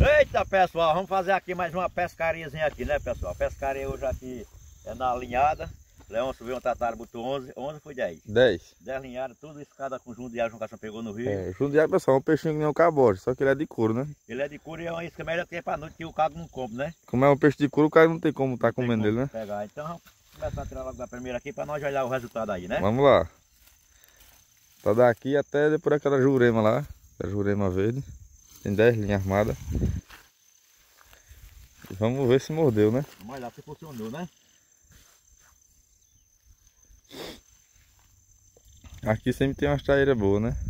Eita, pessoal, vamos fazer aqui mais uma pescariazinha aqui, né, pessoal? Pescaria hoje aqui é na linhada. Leão subiu um tatara, botou 11, 11 foi 10. 10. 10 linhadas, tudo isso cada com jundiário, Juncação pegou no rio. É, jundiário, pessoal, é um peixinho que nem o cabote, só que ele é de couro, né? Ele é de couro e é uma isca melhor que tem pra noite que o cago não come, né? Como é um peixe de couro, o cara não tem como estar comendo Como ele, né? pegar. Então vamos começar a tirar logo da primeira aqui pra nós olhar o resultado aí, né? Vamos lá. Tá daqui até depois aquela jurema lá, a jurema verde. Tem 10 linhas armadas. E vamos ver se mordeu, né? Vamos olhar se funcionou, né? Aqui sempre tem umas traíras boas, né?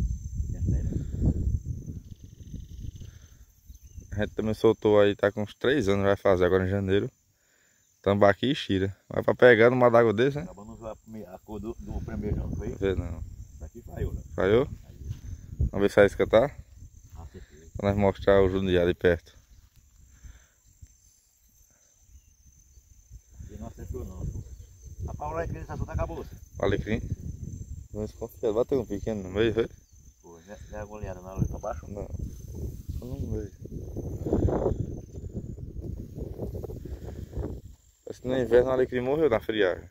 A gente também soltou aí, tá com uns 3 anos, vai fazer agora em janeiro. Tambaqui e xira. Vai pra pegar numa d'água desse, né? Acabou não a cor do primeiro não, foi? Não vê não. Isso aqui falhou, né? Falhou? Vamos ver se a isca tá? Com certeza. Pra nós mostrar o jundiário de perto. E não acertou não. A paula é que esse assunto acabou. Alecrim. Vamos desconfiar. Bateu um pequeno no meio, foi? Pô, já é goleada na luz pra baixo? Não. Só no meio. Parece que no inverno o alecrim morreu na friagem.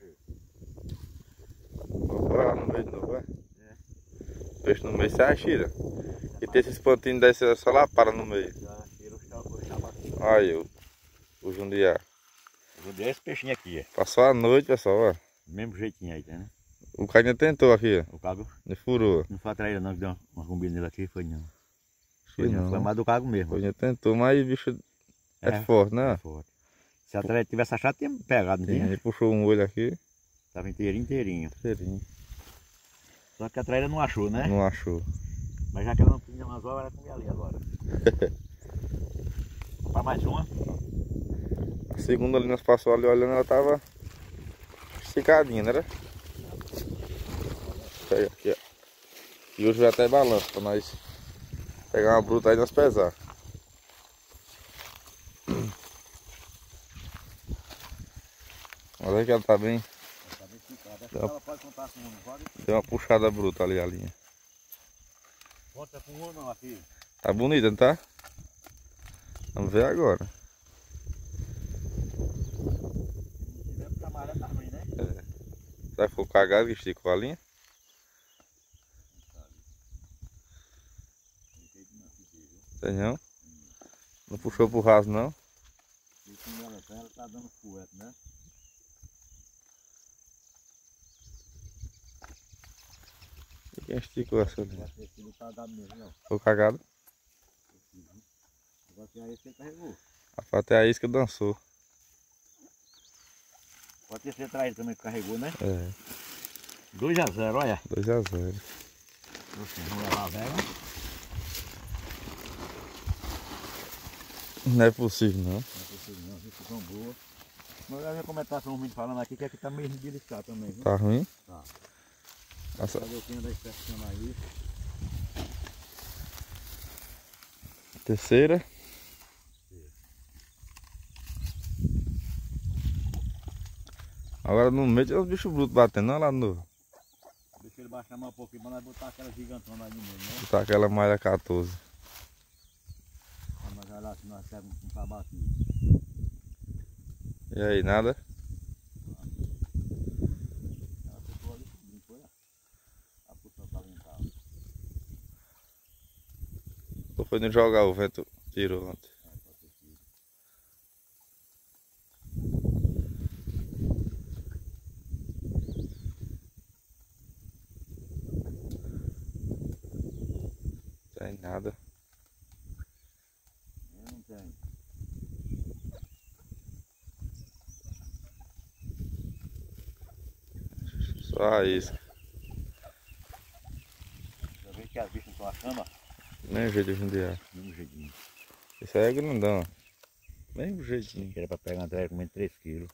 Opa, no meio de novo, é? Peixe no meio, sai a xira. E tem esses pantinhos dessa só lá para no meio. Já tira o chabacinho. Aí o jundiá. Vou dar esse peixinho aqui, é. Passou a noite, pessoal, ó. Mesmo jeitinho aí, tá, né? O carinha tentou aqui, ó. O cago Ele furou. não foi atraído não, que deu uma combina nele aqui, foi não. Foi não. Foi mais do cago mesmo. O carinha tentou, mas o bicho é forte, né? É forte. Se a traíra tivesse achado, tinha pegado, não tinha? Ele puxou um olho aqui. Tava inteirinho. Inteirinho. Só que a traíra não achou, né? Não achou. Mas já que ela não tinha umas horas, ela comer ali agora. Para mais uma. A segunda ali nós passou ali olhando, ela tava esticadinha, né? Pega aqui, ó. E hoje vai até balanço pra nós pegar uma bruta aí e nós pesar. Olha que ela tá bem. Ela pode contar com um, não pode? Deu uma puxada bruta ali a linha. Conta com um ou não aqui? Tá bonita, não tá? Vamos ver agora. Se tiver pro camarão, tá ruim, né? Será que ficou cagado que esticou a linha? Tem não? Não puxou pro raso não? E quando ela tá dando fuete, né? E quem esticou essa linha? Pode ter sido cagado mesmo, não. Ficou cagado? Agora que aí você carregou. Até a isca dançou. Pode ter sido traído também que carregou, né? É. 2-0, olha. 2-0. Vamos levar a vela. Não é possível não. Não é possível não, isso são boas. Mas eu ia comentar com um vídeo falando aqui que aqui tá meio delicado também, viu? Tá ruim? Tá. Nossa. Cadê o quinho da inspeção aí? Terceira. Agora no meio tem os bichos brutos batendo, não lá no. Deixa ele baixar mais um pouquinho pra nós botar aquela gigantona ali mesmo, né? Botar aquela malha 14. Pra nós olhar lá se nós pegamos um tabaquinho. E aí, nada? Ela ficou ali comigo, foi a puxão pra limpar. Ou foi no jogar, o vento tirou ontem. Tem nada. Eu não tenho. Só a isca. Eu vejo que as bichas não estão achando, ó. Nem jeito de jundiar. Mesmo jeitinho. Esse aí é grandão, ó. Mesmo jeitinho. Que era pra pegar uma traíra com menos 3 kg.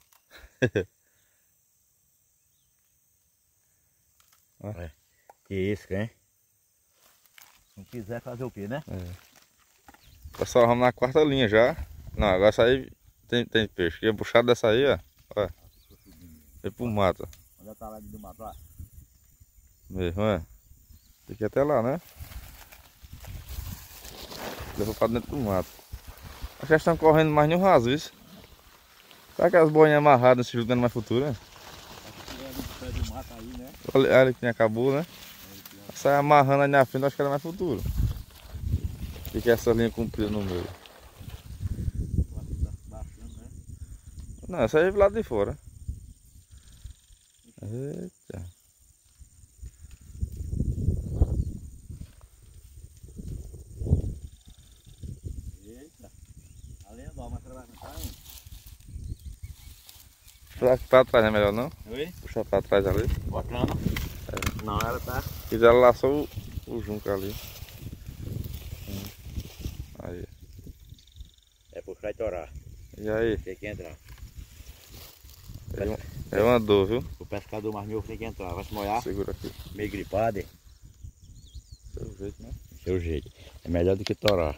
Olha. Que isca, hein? Se não quiser fazer o que, né? Pessoal, vamos na quarta linha já. Não, agora essa aí tem peixe. Queria puxar dessa aí, ó. Olha. Foi pro mato. Olha tá lá do mato, ó. Mesmo, é. Tem que ir até lá, né? Levou pra dentro do mato. Acho que elas estão correndo mais no raso, isso. Será que as boinhas amarradas nesse juntando mais futuro, né? Olha que acabou, né? Sai amarrando ali na frente, acho que era mais futuro. Fica essa linha comprida no meio. Não, essa aí é do lado de fora. Eita. Eita. Ali é bom, mas você vai cantar, hein? Pra trás não é melhor não? Oi? Puxar pra trás ali. Bacana. É. Não, ela tá. E ela laçou o junco ali. Aí. É puxar e torar. E aí? Tem que entrar. É uma dor, viu? O pescador mais novo tem que entrar. Vai se molhar. Segura aqui. Meio gripado, hein? Seu jeito, né? Seu jeito. É melhor do que torar.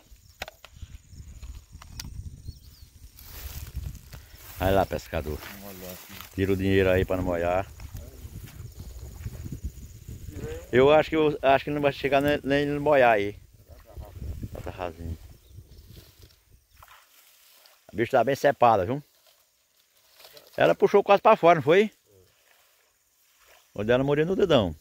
Vai lá, pescador. Tira o dinheiro aí para não molhar. Eu acho que não vai chegar nem no molhar aí. Tá rasinho. A bicha tá bem cepada, viu? Ela puxou quase para fora, não foi? Onde ela morreu no dedão.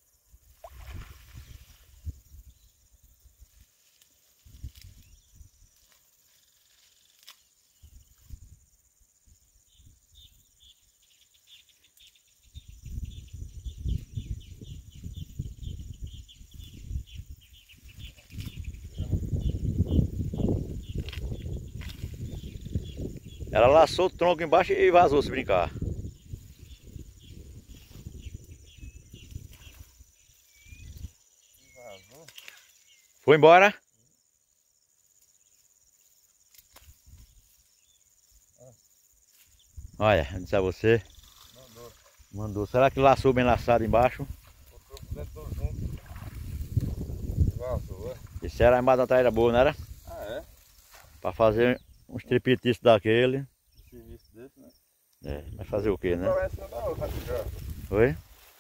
Ela laçou o tronco embaixo e vazou se brincar. Foi embora? Olha, eu disse a você. Mandou. Será que laçou bem laçado embaixo? Vazou, é? Isso era a armada da traíra boa, não era? Ah, é? Pra fazer uns tripetiços daquele. Serviço desse, né? É, mas fazer o que, né? Da outra aqui já. Oi?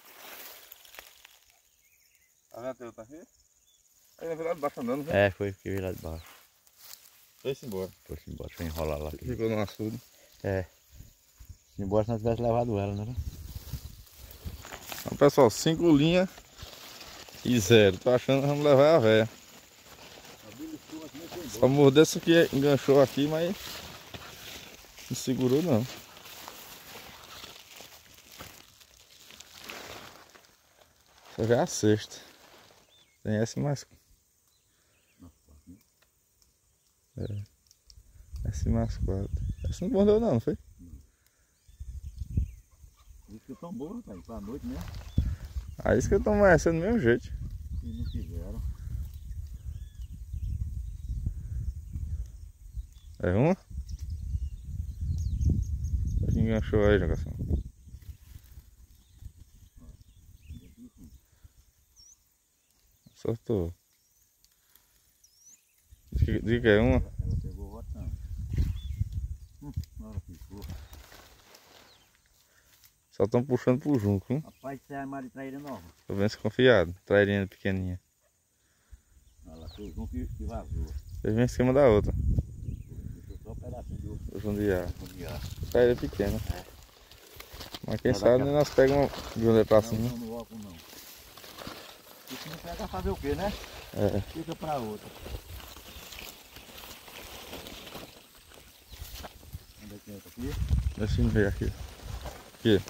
Tá vendo a outra aqui? Aí na verdade de baixo andando, viu? É, foi que veio lá de baixo. Foi-se embora. Foi-se embora, deixa eu enrolar lá. Aqui. Ficou no açude. É. Se embora se não tivesse levado ela, né? Então pessoal, 5 linhas e 0. Tô achando que vamos levar a véia. Só morder essa aqui, enganchou aqui, mas não segurou não. Essa já é a sexta. Tem essa mais. É. Essa mais 4. Essa não mordeu não, foi? Isso que tão boa, rapaz, pra noite mesmo. Aí isso que eu tô amanhecendo do mesmo jeito. Se não quiseram. É uma? Enganchou aí, jogação. Soltou. Diz que é uma. Ela pegou rotando. Na hora que ficou. Só estão puxando pro junco, hein? Rapaz, isso é armada de traíra nova. Tô bem desconfiado. Trairinha pequenininha. Olha lá, foi o junco que vazou. Fez bem em cima da outra. Deixou só um pedacinho de osso. O jundiar. Fundiar. Traíra pequena. É. Mas quem Mas sabe daqui a- nós pegamos uma de onde é pra cima. Não, no óculos não. E se não pega, fazer o quê, né? É. Fica pra outra. Onde é que entra aqui? Deixa eu ver aqui. Aqui.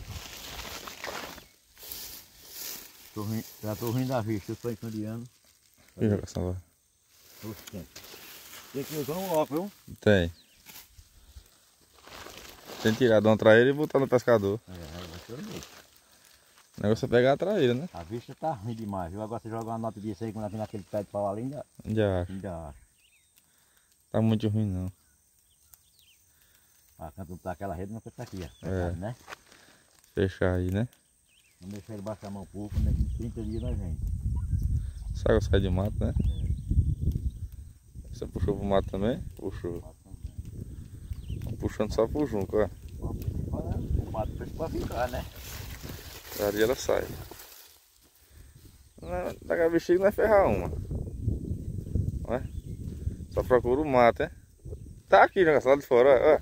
Já tô rindo da vista, eu tô encandeando. Que jogação lá? Tem que usar um óculos, viu? Tem. Tem que tirar de uma traíra e botar no pescador. Vai ser mesmo. O negócio é pegar a traíra, né? A vista tá ruim demais, viu? Agora você joga uma nota disso aí, quando vem naquele pé de pau ali, Já acho. ainda acha. Tá muito ruim não. Ah, quando tá aquela rede, não fica aqui, ó. É. Né? Fechar aí, né? Não deixar ele baixar a mão pouco, né? Em 30 dias nós vem. Essa água sai de mato, né? Você puxou pro mato também? Puxou. Tô puxando só pro junco, ó. O mato fez pra ficar, né? Ali ela sai. Daqui a bexiga não é ferrar uma. Não é? Só procura o mato, é? Tá aqui, já lá de fora, ó.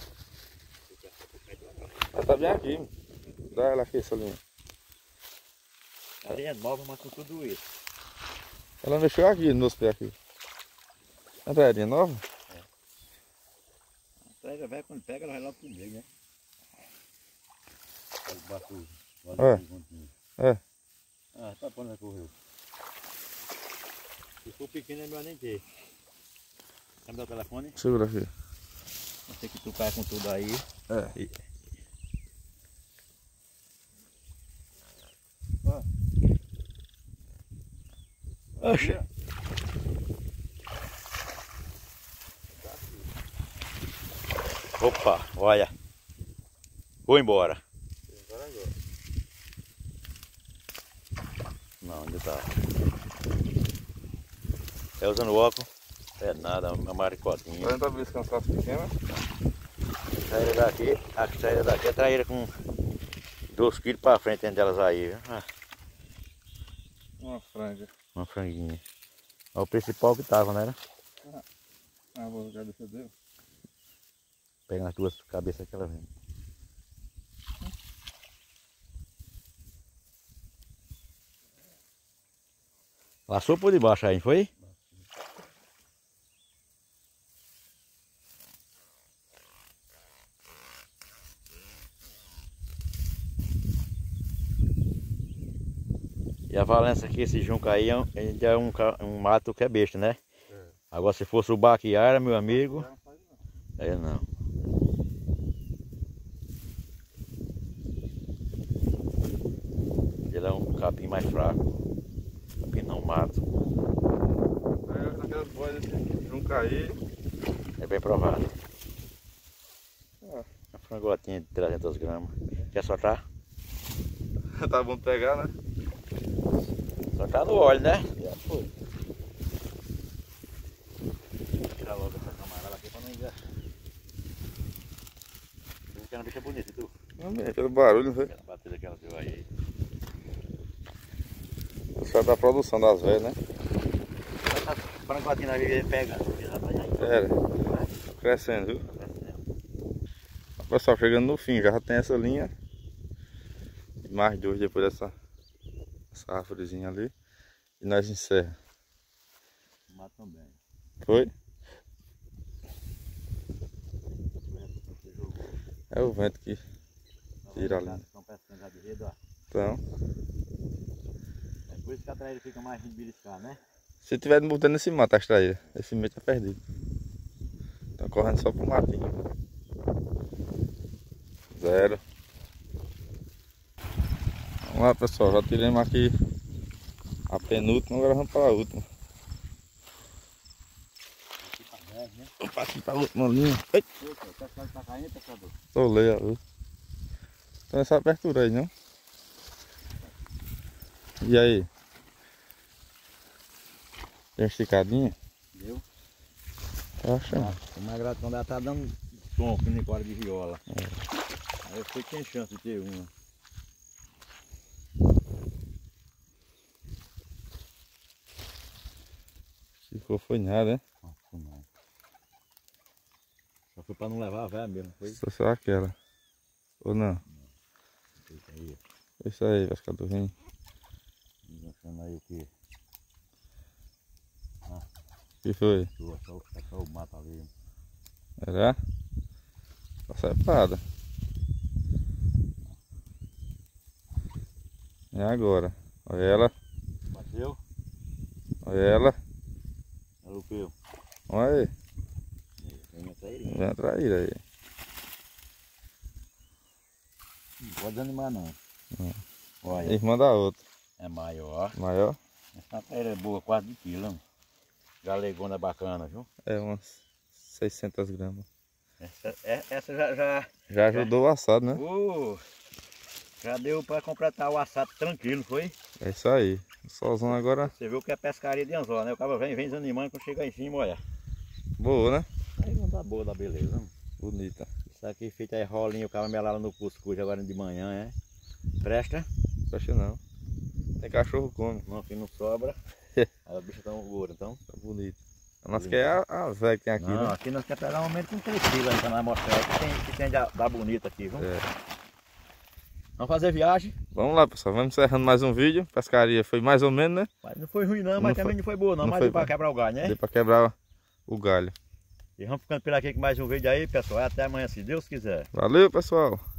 Ela tá bem aqui. Dá ela aqui, essa linha. A linha é nova, mas com tudo isso. Ela mexeu aqui nos pés aqui. A linha nova? A traíra velha, quando pega, ela vai logo pro meio, né? É. Ah, tá quando vai correr. Se for pequeno é melhor nem ter. Quer me dar o telefone? Segura aqui. Não sei que tu cai com tudo aí. É. E... Oxe! Opa, olha. Vou embora. Não, ainda tá. É usando óculos. É nada, uma maricotinha. Ela tá buscando essas pequenas. A saída daqui é traíra com 2 quilos pra frente dentro delas aí, viu? Ah, Uma franja. uma franguinha. É o principal que tava, né? Ah, vou jogar dessa dele. Pega nas 2 cabeças que ela vem. Passou por debaixo aí, não foi? E a Valença aqui, esse junco aí, ainda é um mato que é besta, né? É. Agora se fosse o baquiara, meu amigo... É não. Ele é um capim mais fraco. Capim não mato. Aí naquelas boias desse junco aí. É bem provado. Uma frangotinha de 300 gramas. Quer soltar? Tá bom de pegar, né? Soltar no óleo, né? Já foi. Vou tirar logo essa camarada aqui pra não engasgar. Porque a bicha é bonita, tu? Não, pelo barulho, não foi? Aquela batida que ela deu aí. Só da produção das velhas, né? Essa frangotinha na vida pega. Pera. Crescendo, viu? O pessoal chegando no fim, já tem essa linha. E mais 2 depois dessa árvorezinha ali. E nós encerra. Mato também. Foi? É o vento que tira a linha. Estão pescando já de rede, ó. Então, É por isso que a traíra fica mais de beliscar, né? se tiver botando esse mato, as traíras, esse meio tá perdido. Estão correndo só pro matinho. 0. Vamos lá, pessoal, já tiramos aqui a penúltima, agora vamos para a última. Vamos partir para a última linha. Tá caindo, pescador? Tô leio, então essa abertura aí, não? E aí? Tem uma esticadinha? Deu? Tá achando? O mais grato quando ela tá dando tom com Nicole de viola. Aí eu sei que tem chance de ter uma. Se for foi nada, né? Não. Só foi pra não levar a véia mesmo, foi? Só aquela. Ou não? Isso aí. Isso aí, pescadorzinho. Achando aí o que? O que foi? Só o mato ali. Era? Tá separada. É agora. Olha ela. Bateu? Olha ela. Olha o que? Olha aí. Tem uma trairinha. Vem a traíra aí. Não pode desanimar não. Olha. Irmã da outra. É maior. Maior? Essa traíra é boa, quase de quilo. Galegona bacana, viu? É umas 600 gramas. Essa já... Já ajudou o assado, né? Já deu para completar o assado tranquilo, foi? É isso aí. O solzão agora. Você viu que é pescaria de anzol, né? O cara vem desanimando quando chega em cima, olha. Boa, né? Aí não tá boa da beleza, não. Bonita. Isso aqui feito aí rolinho, o cara melala no cuscuz agora de manhã, é? Presta? Acho não. Tem cachorro come. Não, aqui não sobra. Aí a bicha tá gorda, então. Tá bonito. Nós queremos a velha que tem aqui, não, né? aqui nós queremos pegar um momento com 3 quilos aí pra nós mostrar o que tem da bonita aqui, viu? É. Vamos fazer viagem. Vamos lá, pessoal. Vamos encerrando mais um vídeo. Pescaria foi mais ou menos, né? Mas não foi ruim não, mas também não foi boa não, não mas foi deu pra bom. quebrar o galho, né? Deu pra quebrar o galho. E vamos ficando por aqui com mais um vídeo aí, pessoal. Até amanhã, se Deus quiser. Valeu, pessoal.